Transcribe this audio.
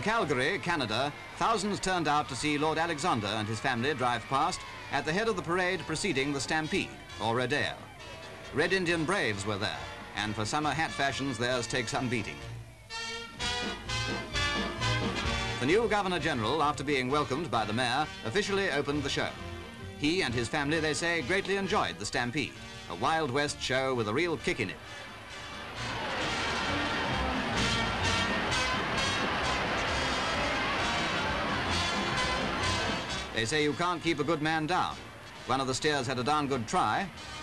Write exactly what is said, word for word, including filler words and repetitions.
From Calgary, Canada, thousands turned out to see Lord Alexander and his family drive past at the head of the parade preceding the Stampede, or Rodeo. Red Indian braves were there, and for summer hat fashions, theirs take some beating. The new Governor-General, after being welcomed by the Mayor, officially opened the show. He and his family, they say, greatly enjoyed the Stampede, a Wild West show with a real kick in it. They say you can't keep a good man down. One of the steers had a darn good try,